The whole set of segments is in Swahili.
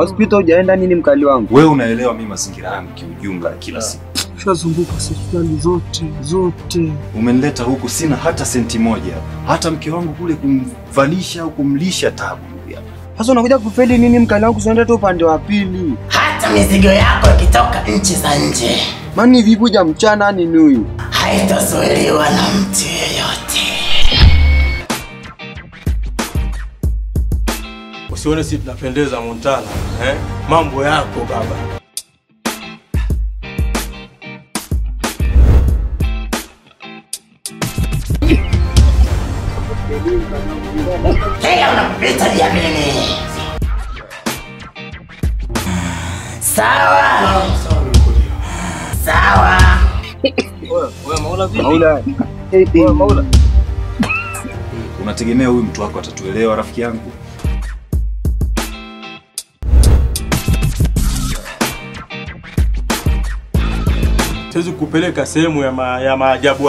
Hospital hujaenda nini mkali wangu? Wewe unaelewa mimi mazingira yangu kiujumla kila siku. Tushazunguka hospitali zote. Umenileta huku sina hata senti moja. Hata mke wangu kule kumvalisha au kumlisha tabu. Sasa unakuja kufeli nini mkali wangu, usiende tu upande wa pili. Hata mizigo yako ikitoka nchi za nje. Mani vipi ja mchana nini huyu? Haitazuiliwa na mtu yeyote. Usione sisi tunapendeza Montana, Mambo yako baba. Hey, unapita jamini. Sawa. Maula. Unategemea huyu mtu wako atatuelewa rafiki yangu? Siwezi kupeleka sehemu ya maajabu.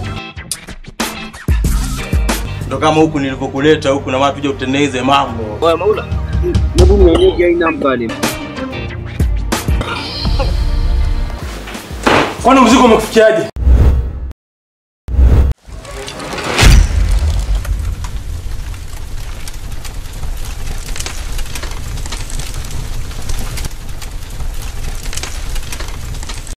Ndo kama huku nilipokuleta huku na watu tuje kutengeneze mambo. Oya Maula. Hebu nionyeshe aina mkali. Kwani mzigo umekufikiaje?